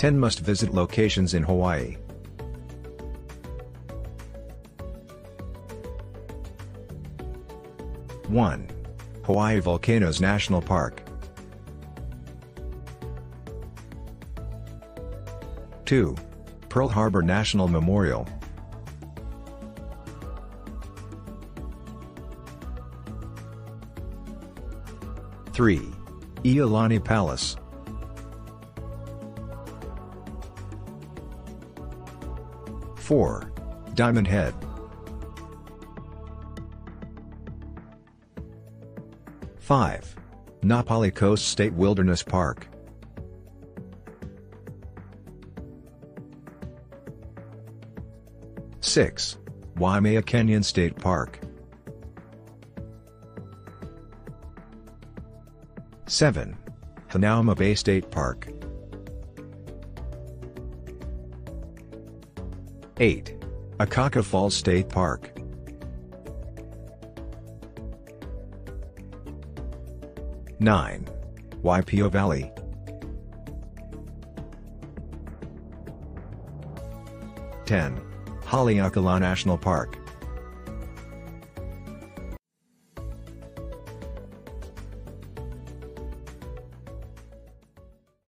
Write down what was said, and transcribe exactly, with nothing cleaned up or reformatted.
ten must-visit locations in Hawaii. one. Hawaii Volcanoes National Park. two. Pearl Harbor National Memorial. three. Iolani Palace. four. Diamond Head. five. Napali Coast State Wilderness Park. six. Waimea Canyon State Park. seven. Hanauma Bay State Park. eight. Akaka Falls State Park. nine. Waipio Valley. ten. Haleakala National Park.